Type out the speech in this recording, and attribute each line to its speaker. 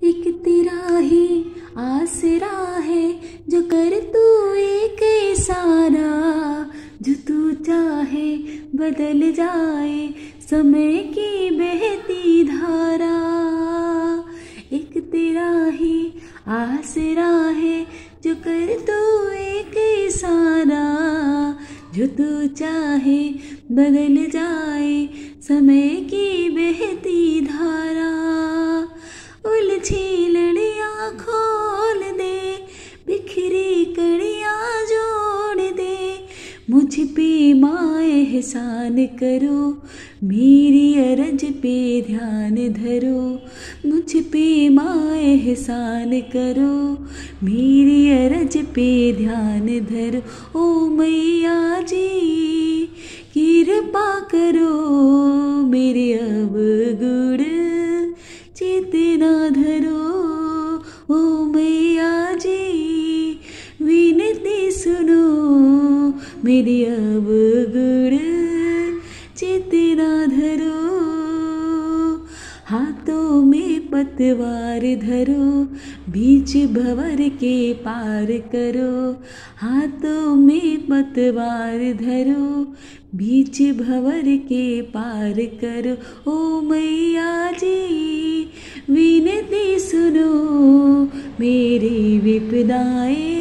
Speaker 1: एक तेरा ही आसरा है जो कर तू एक इशारा, जो तू चाहे बदल जाए समय की बहती धारा। एक तेरा ही आसरा है जो कर तू एक इशारा, जो तू चाहे बदल जाए समय की बहती धारा। उलझी लड़ियाँ खोल दे, बिखरी कड़ियाँ जोड़ दे, मुझ पे माँ एहसान करो, मेरी अरज पे ध्यान धरो। मुझ पे माँ एहसान करो, मेरी अरज पे ध्यान धरो। ओ मैया जी कृपा करो, मेरे अब गुड़ चेतना धरो। ओ मैया जी विनती सुनो, मेरी अब गुड़ चेतना धरो। हाथों में पतवार धरो, बीच भंवर के पार करो। हाथों में पतवार धरो, बीच भंवर के पार करो। ओ मैया जी विनती सुनो, मेरी विपदाएं